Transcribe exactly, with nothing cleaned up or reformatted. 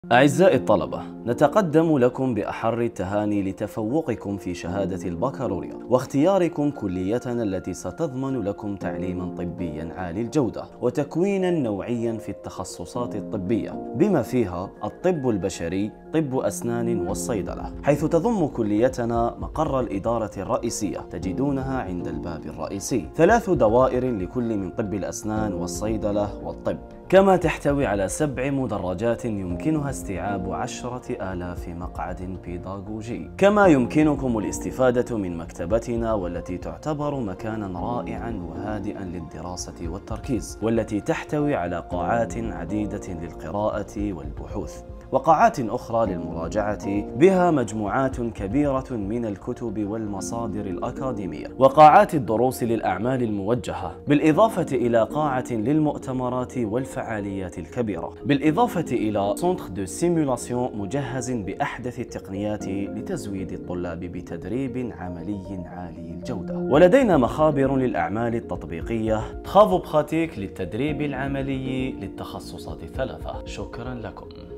أعزائي الطلبة، نتقدم لكم بأحر التهاني لتفوقكم في شهادة البكالوريا واختياركم كليتنا التي ستضمن لكم تعليما طبيا عالي الجودة وتكوينا نوعيا في التخصصات الطبية بما فيها الطب البشري، طب أسنان والصيدلة، حيث تضم كليتنا مقر الإدارة الرئيسية تجدونها عند الباب الرئيسي، ثلاث دوائر لكل من طب الأسنان والصيدلة والطب، كما تحتوي على سبع مدرجات يمكنها استيعاب عشرة آلاف مقعد بيداغوجي. كما يمكنكم الاستفادة من مكتبتنا والتي تعتبر مكانا رائعا وهادئا للدراسة والتركيز، والتي تحتوي على قاعات عديدة للقراءة والبحوث وقاعات أخرى للمراجعة بها مجموعات كبيرة من الكتب والمصادر الأكاديمية، وقاعات الدروس للأعمال الموجهة، بالإضافة إلى قاعة للمؤتمرات والفعاليات الكبيرة، بالإضافة إلى سنتر دو سيمولاسيون مجهز بأحدث التقنيات لتزويد الطلاب بتدريب عملي عالي الجودة. ولدينا مخابر للأعمال التطبيقية، ترافو براتيك للتدريب العملي للتخصصات الثلاثة. شكرا لكم.